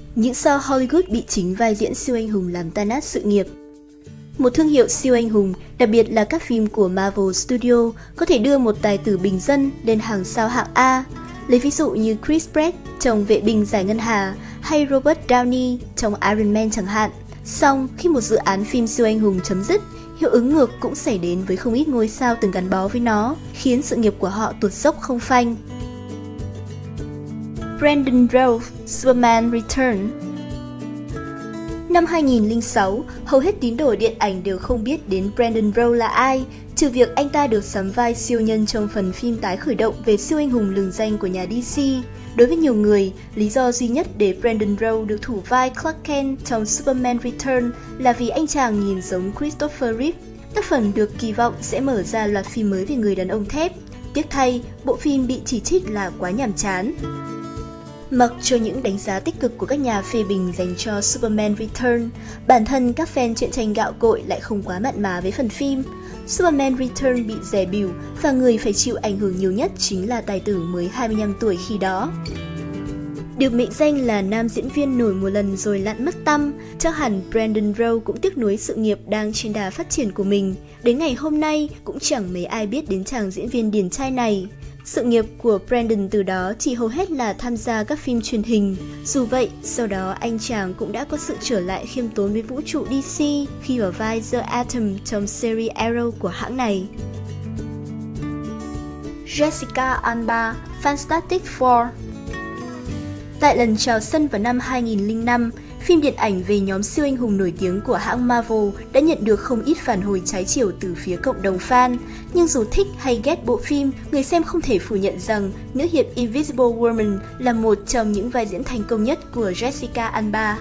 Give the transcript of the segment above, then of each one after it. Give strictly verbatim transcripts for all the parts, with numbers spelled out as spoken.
Những sao Hollywood bị chính vai diễn siêu anh hùng làm tan nát sự nghiệp. Một thương hiệu siêu anh hùng, đặc biệt là các phim của Marvel Studio, có thể đưa một tài tử bình dân lên hàng sao hạng A. Lấy ví dụ như Chris Pratt trong Vệ binh giải ngân hà hay Robert Downey trong Iron Man chẳng hạn. Song khi một dự án phim siêu anh hùng chấm dứt, hiệu ứng ngược cũng xảy đến với không ít ngôi sao từng gắn bó với nó, khiến sự nghiệp của họ tuột dốc không phanh. Brandon Routh, Superman Returns. Năm hai nghìn không trăm lẻ sáu, hầu hết tín đồ điện ảnh đều không biết đến Brandon Routh là ai, trừ việc anh ta được sắm vai siêu nhân trong phần phim tái khởi động về siêu anh hùng lừng danh của nhà đê xê. Đối với nhiều người, lý do duy nhất để Brandon Routh được thủ vai Clark Kent trong Superman Returns là vì anh chàng nhìn giống Christopher Reeve. Tác phẩm được kỳ vọng sẽ mở ra loạt phim mới về người đàn ông thép. Tiếc thay, bộ phim bị chỉ trích là quá nhàm chán. Mặc cho những đánh giá tích cực của các nhà phê bình dành cho Superman Returns, bản thân các fan truyện tranh gạo cội lại không quá mặn mà với phần phim. Superman Returns bị dè bỉu và người phải chịu ảnh hưởng nhiều nhất chính là tài tử mới hai mươi lăm tuổi khi đó. Được mệnh danh là nam diễn viên nổi một lần rồi lặn mất tăm, chắc hẳn Brandon Routh cũng tiếc nuối sự nghiệp đang trên đà phát triển của mình. Đến ngày hôm nay cũng chẳng mấy ai biết đến chàng diễn viên điển trai này. Sự nghiệp của Brandon từ đó chỉ hầu hết là tham gia các phim truyền hình. Dù vậy, sau đó anh chàng cũng đã có sự trở lại khiêm tốn với vũ trụ đê xê khi vào vai The Atom trong series Arrow của hãng này. Jessica Alba, Fantastic Four. Tại lần chào sân vào năm hai nghìn không trăm lẻ năm, phim điện ảnh về nhóm siêu anh hùng nổi tiếng của hãng Marvel đã nhận được không ít phản hồi trái chiều từ phía cộng đồng fan. Nhưng dù thích hay ghét bộ phim, người xem không thể phủ nhận rằng nữ hiệp Invisible Woman là một trong những vai diễn thành công nhất của Jessica Alba.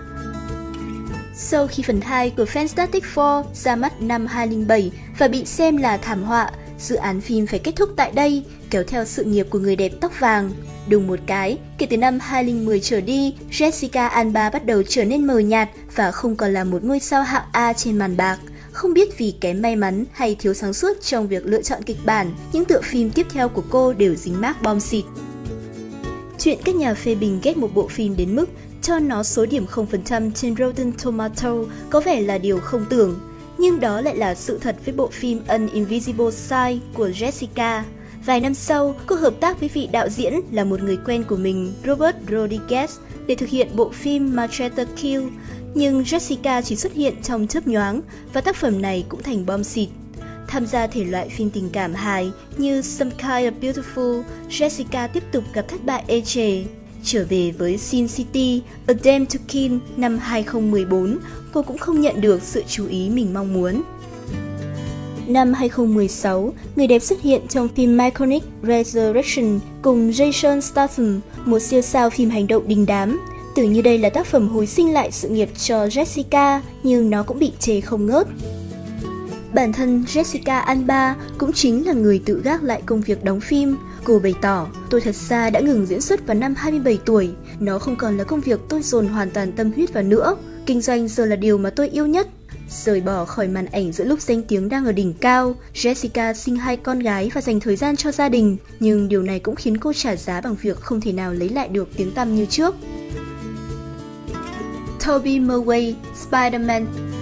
Sau khi phần hai của Fantastic Four ra mắt năm hai nghìn không trăm lẻ bảy và bị xem là thảm họa, dự án phim phải kết thúc tại đây, kéo theo sự nghiệp của người đẹp tóc vàng. Đùng một cái, kể từ năm hai nghìn không trăm mười trở đi, Jessica Alba bắt đầu trở nên mờ nhạt và không còn là một ngôi sao hạng A trên màn bạc. Không biết vì kém may mắn hay thiếu sáng suốt trong việc lựa chọn kịch bản, những tựa phim tiếp theo của cô đều dính mác bom xịt. Chuyện các nhà phê bình ghét một bộ phim đến mức cho nó số điểm không phần trăm trên Rotten Tomatoes có vẻ là điều không tưởng. Nhưng đó lại là sự thật với bộ phim An Invisible Side của Jessica. Vài năm sau, cô hợp tác với vị đạo diễn là một người quen của mình, Robert Rodriguez, để thực hiện bộ phim Machete Kill. Nhưng Jessica chỉ xuất hiện trong chớp nhoáng và tác phẩm này cũng thành bom xịt. Tham gia thể loại phim tình cảm hài như Some Kind of Beautiful, Jessica tiếp tục gặp thất bại ê chề. Trở về với Sin City, A Dame to Kill năm hai nghìn không trăm mười bốn, cô cũng không nhận được sự chú ý mình mong muốn. Năm hai nghìn không trăm mười sáu, người đẹp xuất hiện trong phim Myconic Resurrection cùng Jason Statham, một siêu sao phim hành động đình đám. Tưởng như đây là tác phẩm hồi sinh lại sự nghiệp cho Jessica, nhưng nó cũng bị chê không ngớt. Bản thân Jessica Alba cũng chính là người tự gác lại công việc đóng phim. Cô bày tỏ, tôi thật ra đã ngừng diễn xuất vào năm hai mươi bảy tuổi. Nó không còn là công việc tôi dồn hoàn toàn tâm huyết vào nữa. Kinh doanh giờ là điều mà tôi yêu nhất. Rời bỏ khỏi màn ảnh giữa lúc danh tiếng đang ở đỉnh cao, Jessica sinh hai con gái và dành thời gian cho gia đình. Nhưng điều này cũng khiến cô trả giá bằng việc không thể nào lấy lại được tiếng tăm như trước. Tobey Maguire, Spider-Man.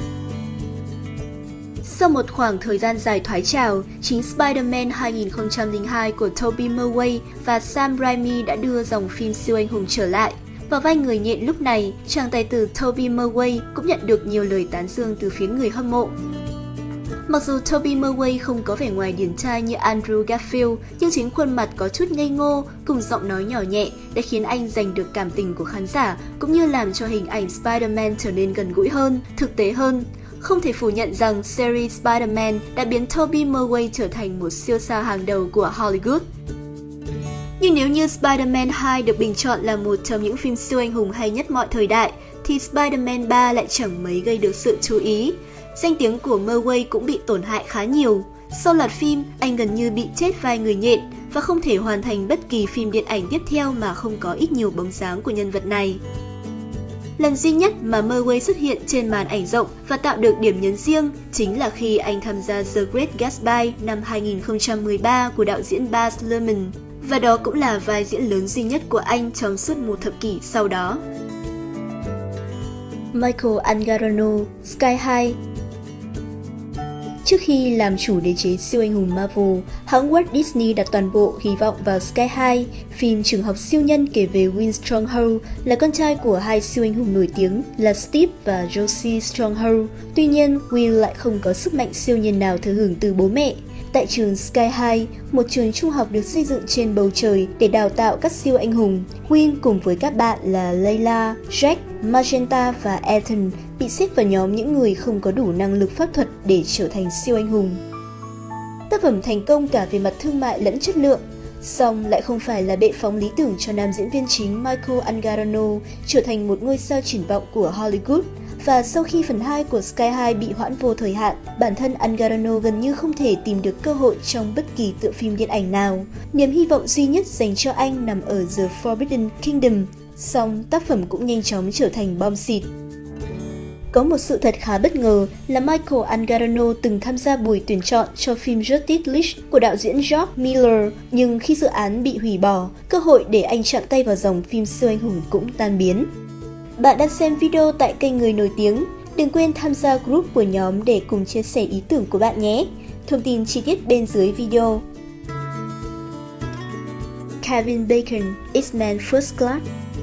Sau một khoảng thời gian dài thoái trào, chính Spider-Man hai nghìn không trăm lẻ hai của Tobey Maguire và Sam Raimi đã đưa dòng phim siêu anh hùng trở lại. Vào vai người nhện lúc này, chàng tài tử Tobey Maguire cũng nhận được nhiều lời tán dương từ phía người hâm mộ. Mặc dù Tobey Maguire không có vẻ ngoài điển trai như Andrew Garfield, nhưng chính khuôn mặt có chút ngây ngô cùng giọng nói nhỏ nhẹ đã khiến anh giành được cảm tình của khán giả, cũng như làm cho hình ảnh Spider-Man trở nên gần gũi hơn, thực tế hơn. Không thể phủ nhận rằng series Spider-Man đã biến Tobey Maguire trở thành một siêu sao hàng đầu của Hollywood. Nhưng nếu như Spider-Man hai được bình chọn là một trong những phim siêu anh hùng hay nhất mọi thời đại, thì Spider-Man ba lại chẳng mấy gây được sự chú ý. Danh tiếng của Maguire cũng bị tổn hại khá nhiều. Sau loạt phim, anh gần như bị chết vai người nhện và không thể hoàn thành bất kỳ phim điện ảnh tiếp theo mà không có ít nhiều bóng dáng của nhân vật này. Lần duy nhất mà Maguire xuất hiện trên màn ảnh rộng và tạo được điểm nhấn riêng chính là khi anh tham gia The Great Gatsby năm hai nghìn không trăm mười ba của đạo diễn Baz Luhrmann. Và đó cũng là vai diễn lớn duy nhất của anh trong suốt một thập kỷ sau đó. Michael Angarano, Sky High. Trước khi làm chủ đế chế siêu anh hùng Marvel, hãng Walt Disney đặt toàn bộ hy vọng vào Sky High, phim trường học siêu nhân kể về Win Stronghold, là con trai của hai siêu anh hùng nổi tiếng là Steve và Josie Stronghold. Tuy nhiên, Will lại không có sức mạnh siêu nhân nào thừa hưởng từ bố mẹ. Tại trường Sky High, một trường trung học được xây dựng trên bầu trời để đào tạo các siêu anh hùng, Will cùng với các bạn là Layla, Jack, Magenta và Ethan bị xếp vào nhóm những người không có đủ năng lực pháp thuật để trở thành siêu anh hùng. Tác phẩm thành công cả về mặt thương mại lẫn chất lượng, song lại không phải là bệ phóng lý tưởng cho nam diễn viên chính Michael Angarano trở thành một ngôi sao triển vọng của Hollywood. Và sau khi phần hai của Sky High bị hoãn vô thời hạn, bản thân Angarano gần như không thể tìm được cơ hội trong bất kỳ tựa phim điện ảnh nào. Niềm hy vọng duy nhất dành cho anh nằm ở The Forbidden Kingdom, song tác phẩm cũng nhanh chóng trở thành bom xịt. Có một sự thật khá bất ngờ là Michael Angarano từng tham gia buổi tuyển chọn cho phim Justice League của đạo diễn George Miller, nhưng khi dự án bị hủy bỏ, cơ hội để anh chạm tay vào dòng phim siêu anh hùng cũng tan biến. Bạn đang xem video tại kênh Người Nổi Tiếng, đừng quên tham gia group của nhóm để cùng chia sẻ ý tưởng của bạn nhé. Thông tin chi tiết bên dưới video. Kevin Bacon, X-Men First Class.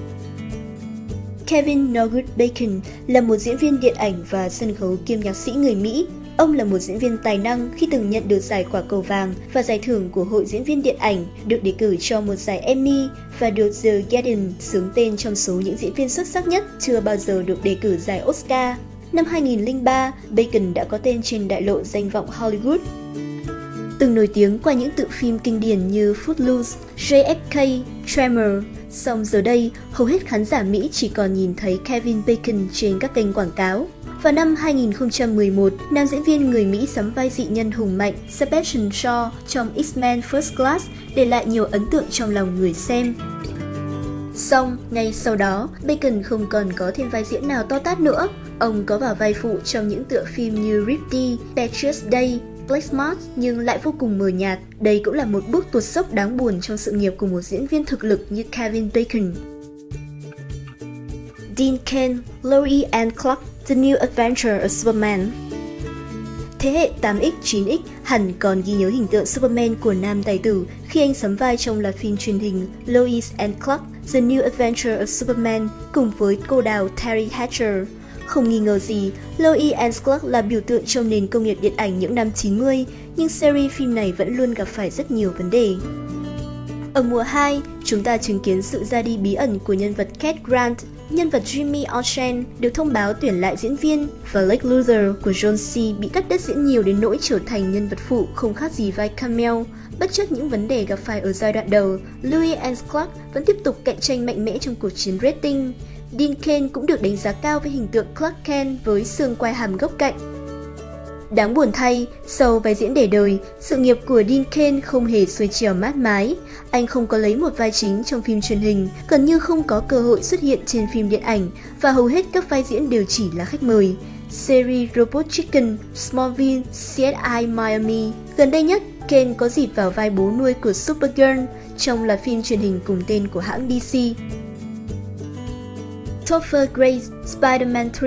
Kevin Norwood Bacon là một diễn viên điện ảnh và sân khấu kiêm nhạc sĩ người Mỹ. Ông là một diễn viên tài năng khi từng nhận được giải Quả Cầu Vàng và giải thưởng của Hội Diễn viên Điện ảnh, được đề cử cho một giải Emmy và được The Guardian xướng tên trong số những diễn viên xuất sắc nhất chưa bao giờ được đề cử giải Oscar. Năm hai nghìn không trăm lẻ ba, Bacon đã có tên trên đại lộ danh vọng Hollywood. Từng nổi tiếng qua những tựa phim kinh điển như Footloose, J F K, Tremor, song giờ đây hầu hết khán giả Mỹ chỉ còn nhìn thấy Kevin Bacon trên các kênh quảng cáo. Vào năm hai nghìn không trăm mười một, nam diễn viên người Mỹ sắm vai dị nhân hùng mạnh Sebastian Shaw trong X-Men First Class để lại nhiều ấn tượng trong lòng người xem. Song, ngay sau đó, Bacon không còn có thêm vai diễn nào to tát nữa. Ông có vào vai phụ trong những tựa phim như Riptide, Patriots Day, Blackmart nhưng lại vô cùng mờ nhạt. Đây cũng là một bước tuột dốc đáng buồn trong sự nghiệp của một diễn viên thực lực như Kevin Bacon. Dean Cain, Lois and Clark, The New Adventure of Superman. Thế hệ tám x, chín x hẳn còn ghi nhớ hình tượng Superman của nam tài tử khi anh sắm vai trong loạt phim truyền hình Lois and Clark, The New Adventure of Superman cùng với cô đào Terry Hatcher. Không nghi ngờ gì, Lois and Clark là biểu tượng trong nền công nghiệp điện ảnh những năm chín mươi, nhưng series phim này vẫn luôn gặp phải rất nhiều vấn đề. Ở mùa hai, chúng ta chứng kiến sự ra đi bí ẩn của nhân vật Cat Grant. Nhân vật Jimmy Olsen được thông báo tuyển lại diễn viên và Lex Luthor của John C. bị cắt đứt diễn nhiều đến nỗi trở thành nhân vật phụ không khác gì vai cameo. Bất chấp những vấn đề gặp phải ở giai đoạn đầu, Lois and Clark vẫn tiếp tục cạnh tranh mạnh mẽ trong cuộc chiến rating. Dean Cain cũng được đánh giá cao với hình tượng Clark Kent với xương quai hàm góc cạnh. Đáng buồn thay, sau vai diễn để đời, sự nghiệp của Dean Cain không hề xuôi trèo mát mái. Anh không có lấy một vai chính trong phim truyền hình, gần như không có cơ hội xuất hiện trên phim điện ảnh và hầu hết các vai diễn đều chỉ là khách mời. Series Robot Chicken, Smallville, C S I Miami. Gần đây nhất, Cain có dịp vào vai bố nuôi của Supergirl trong loạt phim truyền hình cùng tên của hãng D C. Topher Grace, Spider-Man ba.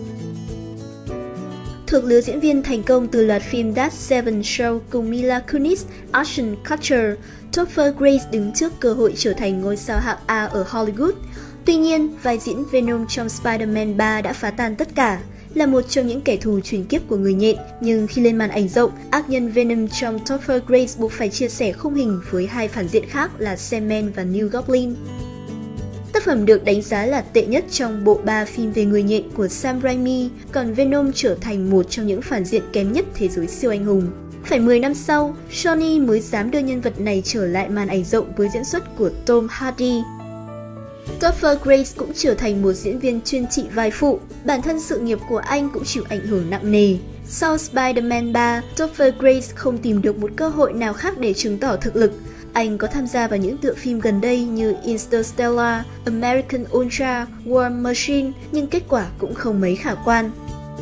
Thuộc lứa diễn viên thành công từ loạt phim That Seven Show cùng Mila Kunis, Ashton Kutcher, Topher Grace đứng trước cơ hội trở thành ngôi sao hạng A ở Hollywood. Tuy nhiên, vai diễn Venom trong Spider-Man ba đã phá tan tất cả. Là một trong những kẻ thù truyền kiếp của người nhện, nhưng khi lên màn ảnh rộng, ác nhân Venom trong Topher Grace buộc phải chia sẻ khung hình với hai phản diện khác là Sandman và New Goblin. Tác phẩm được đánh giá là tệ nhất trong bộ ba phim về người nhện của Sam Raimi, còn Venom trở thành một trong những phản diện kém nhất thế giới siêu anh hùng. Phải mười năm sau, Sony mới dám đưa nhân vật này trở lại màn ảnh rộng với diễn xuất của Tom Hardy. Topher Grace cũng trở thành một diễn viên chuyên trị vai phụ, bản thân sự nghiệp của anh cũng chịu ảnh hưởng nặng nề. Sau Spider-Man ba, Topher Grace không tìm được một cơ hội nào khác để chứng tỏ thực lực. Anh có tham gia vào những tựa phim gần đây như Interstellar, American Ultra, War Machine, nhưng kết quả cũng không mấy khả quan.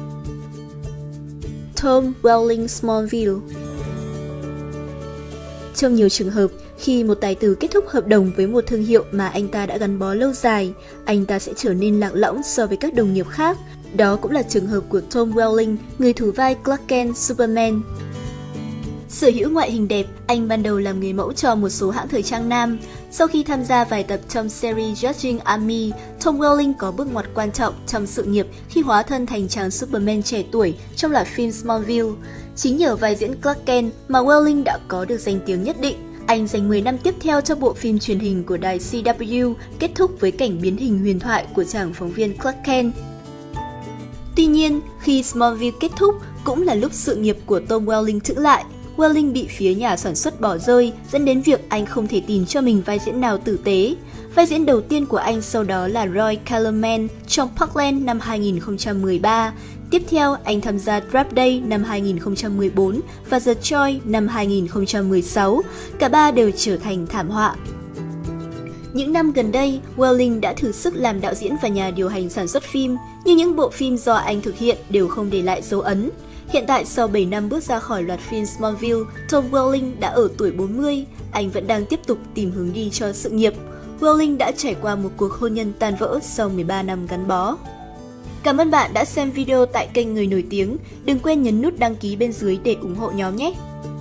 Tom Welling, Smallville. Trong nhiều trường hợp, khi một tài tử kết thúc hợp đồng với một thương hiệu mà anh ta đã gắn bó lâu dài, anh ta sẽ trở nên lạc lõng so với các đồng nghiệp khác Đó cũng là trường hợp của Tom Welling, người thủ vai Clark Kent Superman. Sở hữu ngoại hình đẹp, anh ban đầu làm người mẫu cho một số hãng thời trang nam. Sau khi tham gia vài tập trong series Judging Amy, Tom Welling có bước ngoặt quan trọng trong sự nghiệp khi hóa thân thành chàng Superman trẻ tuổi trong loạt phim Smallville. Chính nhờ vai diễn Clark Kent mà Welling đã có được danh tiếng nhất định. Anh dành mười năm tiếp theo cho bộ phim truyền hình của đài C W, kết thúc với cảnh biến hình huyền thoại của chàng phóng viên Clark Kent. Tuy nhiên, khi Smallville kết thúc, cũng là lúc sự nghiệp của Tom Welling chững lại. Welling bị phía nhà sản xuất bỏ rơi, dẫn đến việc anh không thể tìm cho mình vai diễn nào tử tế. Vai diễn đầu tiên của anh sau đó là Roy Kellerman trong Parkland năm hai nghìn không trăm mười ba. Tiếp theo, anh tham gia Draft Day năm hai nghìn không trăm mười bốn và The Choice năm hai nghìn không trăm mười sáu. Cả ba đều trở thành thảm họa. Những năm gần đây, Welling đã thử sức làm đạo diễn và nhà điều hành sản xuất phim, nhưng những bộ phim do anh thực hiện đều không để lại dấu ấn. Hiện tại, sau bảy năm bước ra khỏi loạt phim Smallville, Tom Welling đã ở tuổi bốn mươi, anh vẫn đang tiếp tục tìm hướng đi cho sự nghiệp. Welling đã trải qua một cuộc hôn nhân tan vỡ sau mười ba năm gắn bó. Cảm ơn bạn đã xem video tại kênh Người Nổi Tiếng. Đừng quên nhấn nút đăng ký bên dưới để ủng hộ nhóm nhé!